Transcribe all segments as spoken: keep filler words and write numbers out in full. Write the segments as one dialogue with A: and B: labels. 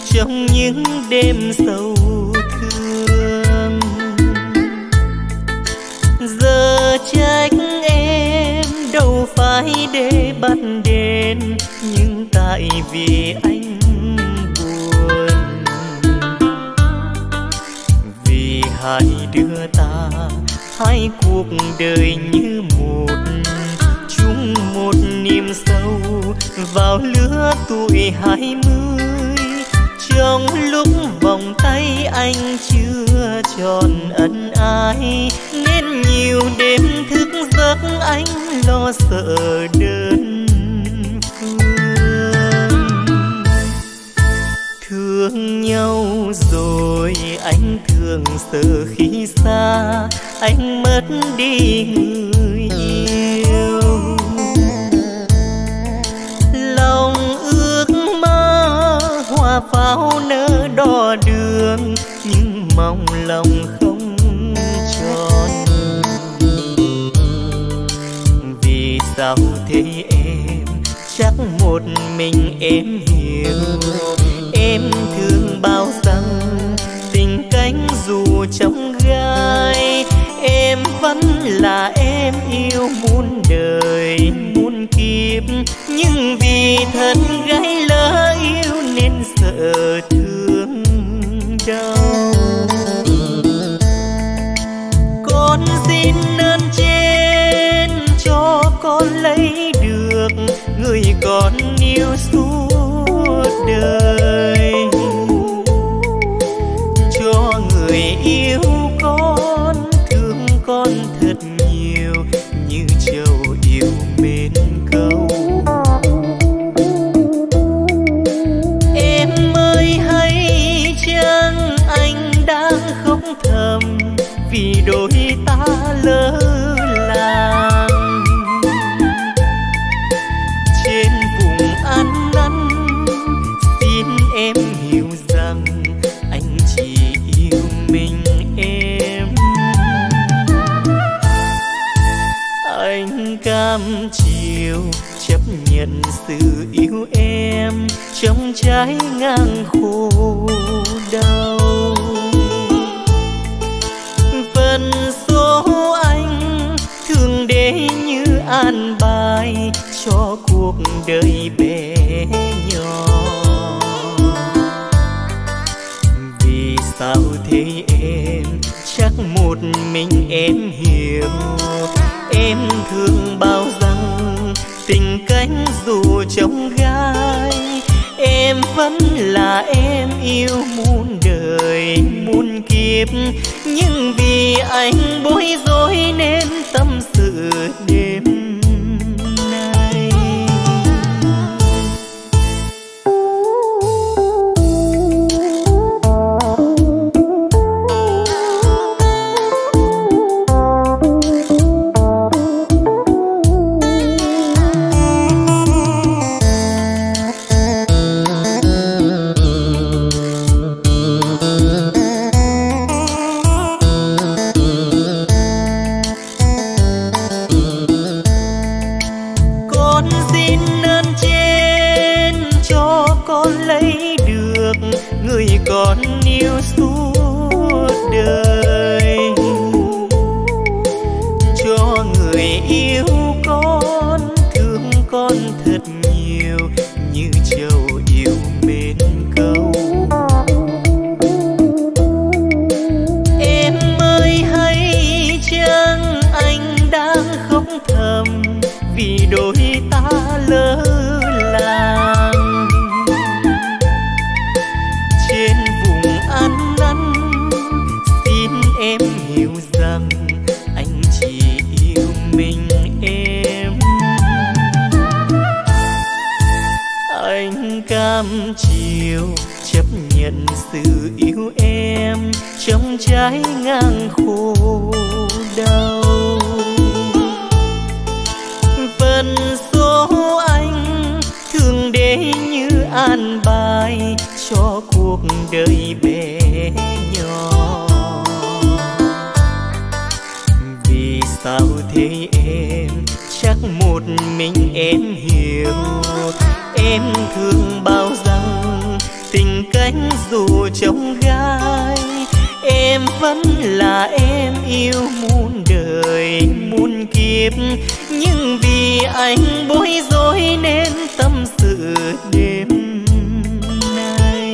A: trong những đêm sầu thương. Giờ trách em đâu phải để bắt đến, nhưng tại vì anh buồn. Vì hai đứa ta hai cuộc đời như một, chung một niềm sâu vào lứa tuổi hai mươi. Trong lúc vòng tay anh chưa tròn ân ái, nên nhiều đêm thức giấc anh lo sợ đơn phương. Thương nhau rồi anh thường sợ khi xa, anh mất đi người yêu. Lòng ước mơ hoa pháo nở đỏ đường, nhưng mong lòng không tròn. Vì sao thế em, chắc một mình em hiểu. Em thường bao rằng tình cánh dù trong gai, em vẫn là em yêu muôn đời muôn kiếp. Nhưng vì thân gái lỡ yêu nên sợ thương đau. Con xin ơn trên cho con lấy được người con yêu suốt đời, cho người yêu con thương con thật nhiều như trầu yêu mến câu. Em ơi hay chăng anh đang khóc thầm vì đôi ta lỡ làng. Trên vùng ăn năn xin em hiểu rằng anh chỉ yêu mình em. Anh cam chịu chấp nhận sự yêu em trong trái ngang khổ đau. Phần số anh thường để như an bài cho cuộc đời bé nhỏ. Vì sao thế em, chắc một mình em hiểu. Em thường bao rằng tình cánh dù trong gai, em vẫn là em yêu muôn đời muôn kiếp. Nhưng vì anh bối rối nên tâm sự đêm nay. Con yêu suốt đời, cho người yêu con thương con thật nhiều như trầu yêu mến câu. Em ơi hay chăng anh đang khóc thầm vì đôi ta lỡ làng. Trên vùng ăn năn xin em hiểu rằng anh chỉ yêu mình em. Anh cam chịu chấp nhận sự yêu em trong trái ngang khổ đau. Phần số anh thường để như an bài cho cuộc đời bé nhỏ. Vì sao thế em, chắc một mình em hiểu. Em thường bao rằng tình cánh dù trong gai. Em vẫn là em yêu muôn đời muôn kiếp, nhưng vì anh bối rối nên tâm sự đêm nay.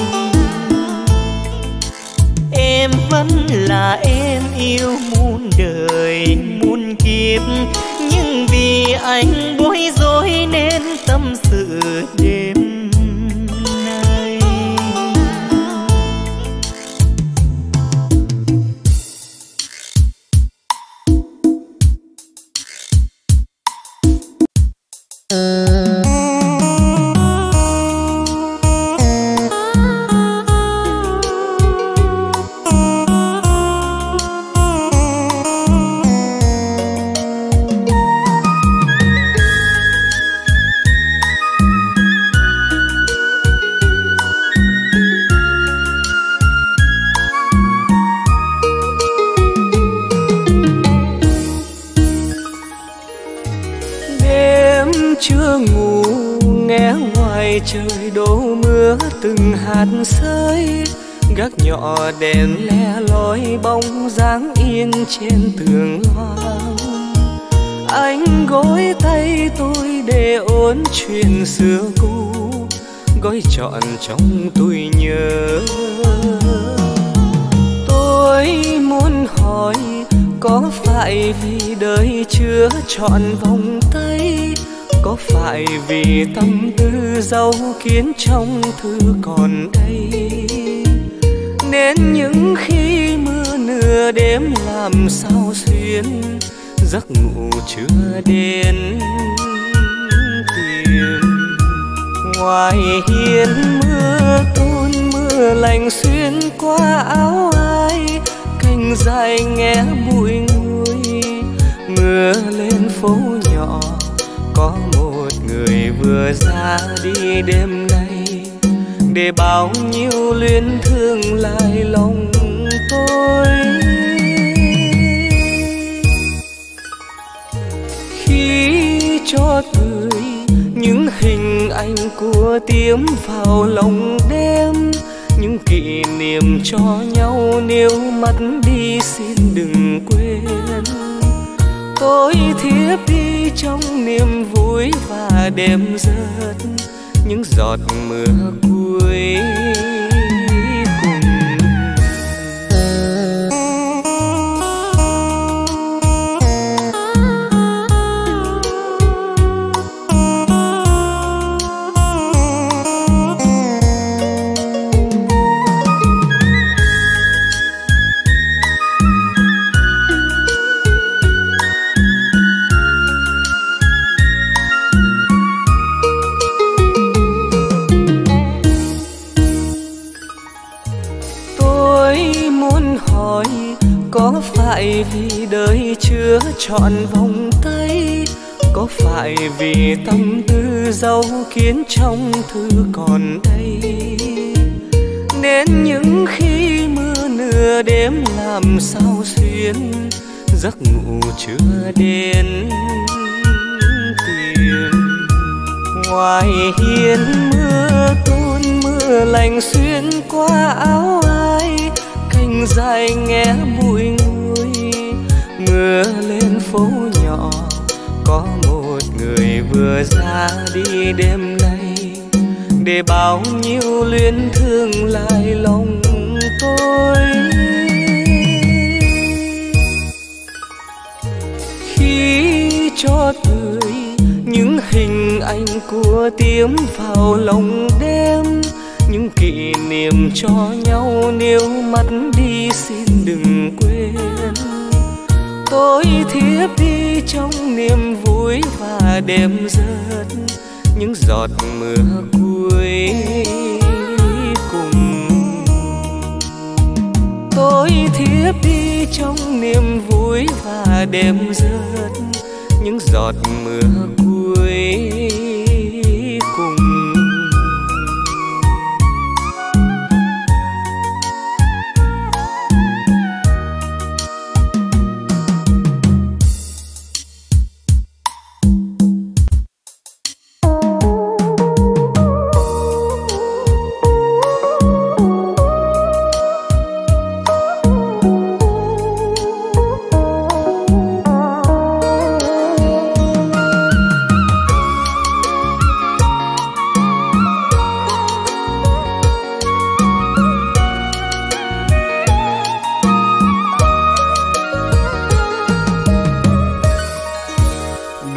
A: Em vẫn là em yêu muôn đời muôn kiếp, nhưng vì anh bối rối nên tâm sự đêm nay.
B: Trời đổ mưa từng hạt rơi, gác nhỏ đèn le lói bóng dáng yên trên tường loang. Anh gối tay tôi để ôn chuyện xưa cũ, gói trọn trong tôi nhớ. Tôi muốn hỏi có phải vì đời chưa trọn vòng tay, có phải vì tâm tư dấu kiến trong thư còn đây, nên những khi mưa nửa đêm làm sao xuyên giấc ngủ chưa đến tìm. Ngoài hiên mưa tuôn mưa lạnh xuyên qua áo ai, cành dài nghe bụi nguôi. Mưa lên phố nhỏ có một người vừa ra đi đêm nay, để bao nhiêu luyến thương lại lòng tôi. Khi cho tươi những hình ảnh của tiếng vào lòng đêm, những kỷ niệm cho nhau nếu mất đi xin đừng quên. Tôi thiếp đi trong niềm vui và đêm rớt những giọt mưa cuối cùng. Có phải vì đời chưa trọn vòng tay, có phải vì tâm tư dấu kiến trong thư còn đây, nên những khi mưa nửa đêm làm sao xuyên giấc ngủ chưa đến tìm. Ngoài hiên mưa tuôn mưa lạnh xuyên qua áo ai, cành dài nghe bụi nguôi. Mưa lên phố nhỏ có một người vừa ra đi đêm nay, để bao nhiêu luyến thương lại lòng tôi. Khi cho tươi những hình ảnh của tiếng vào lòng đêm, những kỷ niệm cho nhau nếu mất đi xin đừng quên. Tôi thiếp đi trong niềm vui và đêm rớt những giọt mưa cuối cùng. Tôi thiếp đi trong niềm vui và đêm rớt những giọt mưa cuối cùng.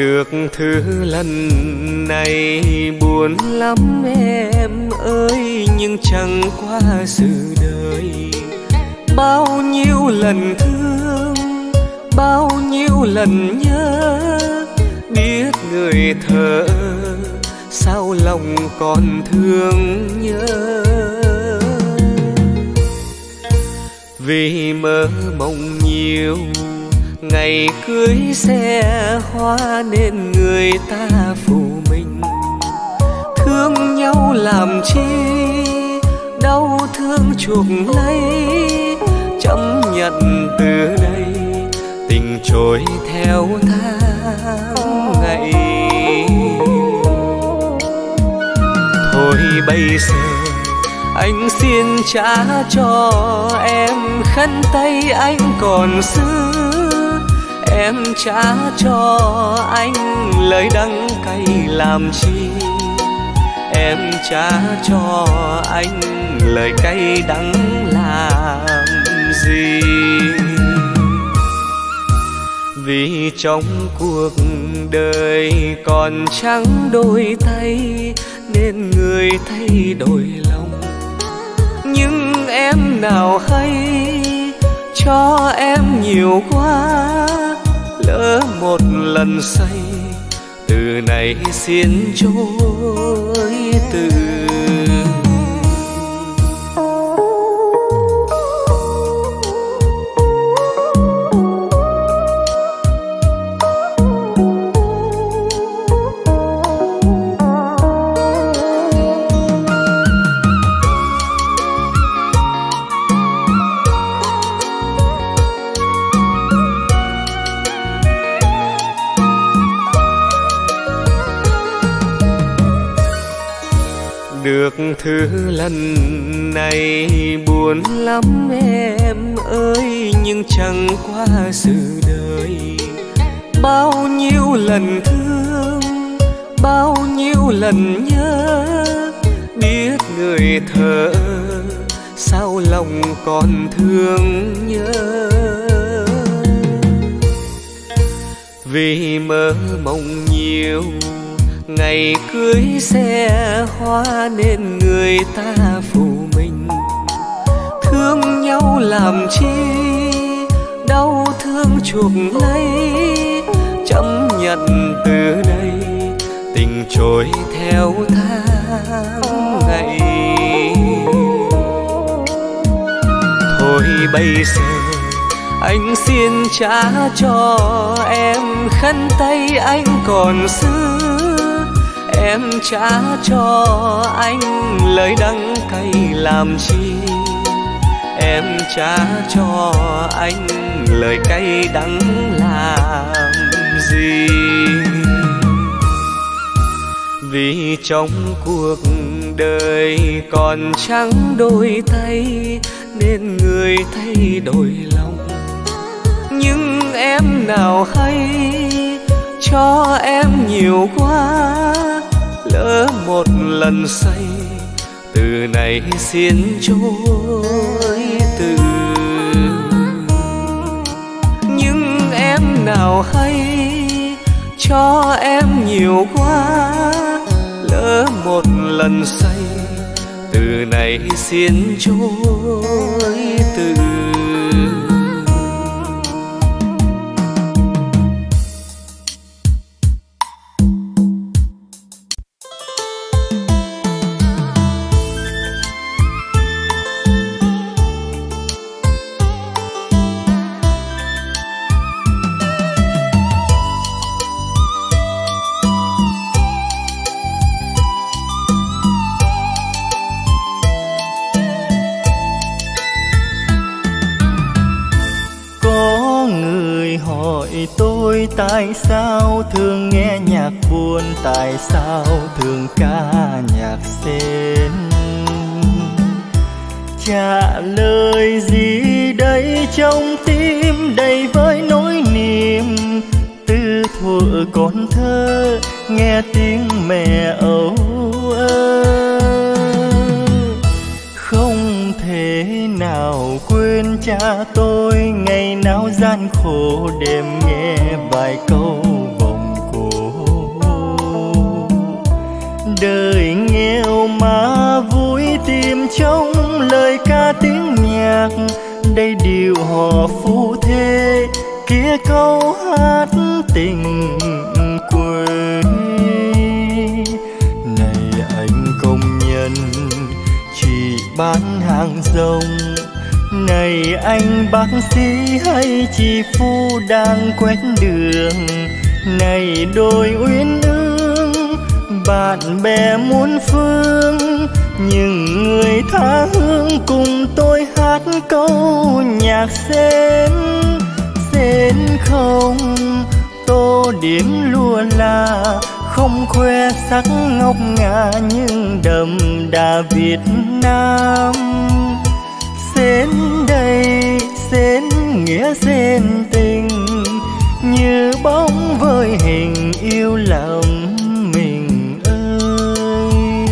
B: Được thứ lần này buồn lắm em ơi, nhưng chẳng qua sự đời. Bao nhiêu lần thương, bao nhiêu lần nhớ, biết người thở sao lòng còn thương nhớ. Vì mơ mộng nhiều ngày cưới xe hoa nên người ta phụ mình. Thương nhau làm chi, đau thương chuộc lấy, chấp nhận từ đây tình trôi theo tháng ngày. Thôi bây giờ anh xin trả cho em khăn tay anh còn giữ, em trả cho anh lời đắng cay làm chi, em trả cho anh lời cay đắng làm gì. Vì trong cuộc đời còn chẳng đôi tay nên người thay đổi lòng. Nhưng em nào hay cho em nhiều quá, lỡ một lần say từ này xin trôi từ. Được thứ lần này buồn lắm em ơi, nhưng chẳng qua sự đời. Bao nhiêu lần thương, bao nhiêu lần nhớ, biết người thở sao lòng còn thương nhớ. Vì mơ mộng nhiều ngày cưới xe hoa nên người ta phụ mình. Thương nhau làm chi, đau thương chuộc lấy, chấp nhận từ đây tình trôi theo tháng ngày. Thôi bây giờ anh xin trả cho em khăn tay anh còn giữ, em trả cho anh lời đắng cay làm chi, em trả cho anh lời cay đắng làm gì. Vì trong cuộc đời còn chẳng đôi tay nên người thay đổi lòng. Nhưng em nào hay cho em nhiều quá, lỡ một lần say từ này xin trôi từ. Nhưng em nào hay cho em nhiều quá, lỡ một lần say từ này xin trôi từ.
A: Tại sao thường nghe nhạc buồn, tại sao thường ca nhạc sến? Trả lời gì đây trong tim đầy với nỗi niềm. Từ thuở còn thơ nghe tiếng mẹ âu ơ, không thể nào quên cha tôi ngày nào gian khổ đêm nghe vài câu vòng cổ. Đời nghèo mà vui tìm trong lời ca tiếng nhạc, đây điều hò phu thê, kia câu hát tình quê. Này anh công nhân chỉ bán hàng rong, này anh bác sĩ hay chị phu đang quét đường, này đôi uyên ương bạn bè muôn phương, những người tha hương cùng tôi hát câu nhạc sen. Sen không tô điểm lúa là, không khoe sắc ngọc ngà nhưng đậm đà Việt Nam. Sen đây sen nghĩa sen tình, như bóng với hình yêu lòng mình ơi.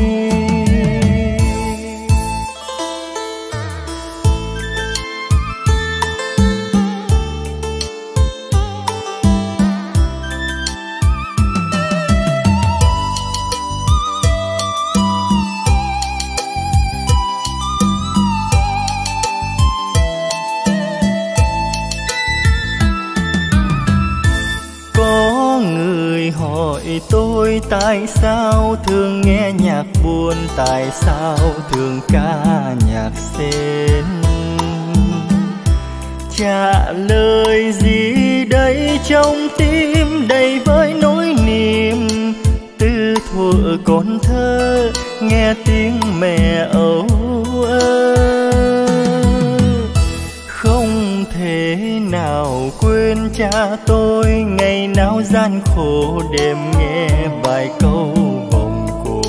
A: Hỏi tôi tại sao thường nghe nhạc buồn, tại sao thường ca nhạc sen. Trả lời gì đây trong tim đầy với nỗi niềm, từ thuở còn thơ nghe tiếng mẹ âu ơ. Không thể nào quên cha tôi ngày nào gian khổ đêm nghe vài câu vòng cổ.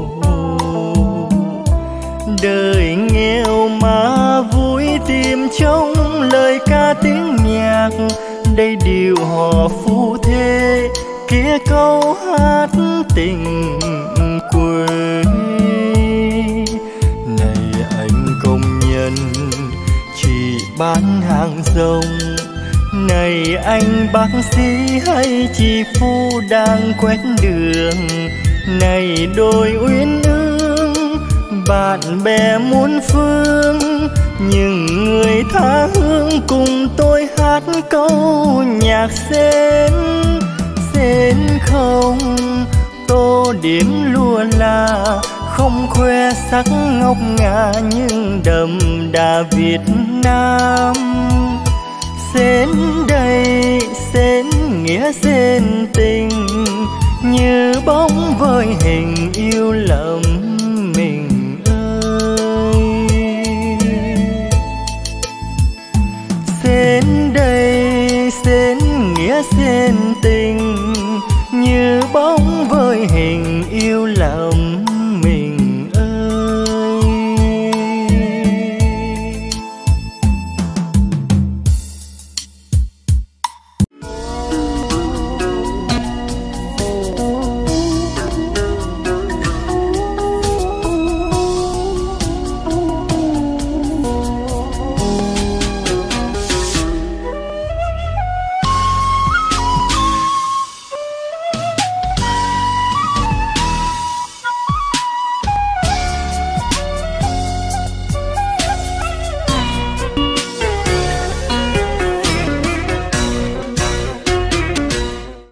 A: Đời nghèo mà vui tìm trong lời ca tiếng nhạc, đây điều hò phu thê, kia câu hát tình quê. Này anh công nhân chỉ bán hàng rong, này anh bác sĩ hay chị phu đang quét đường, này đôi uyên ương bạn bè muôn phương, những người tha hương cùng tôi hát câu nhạc sen. Sen không tô điểm lúa là, không khoe sắc ngọc ngà nhưng đậm đà Việt Nam. Sen đây sen nghĩa sen tình, như bóng với hình yêu lầm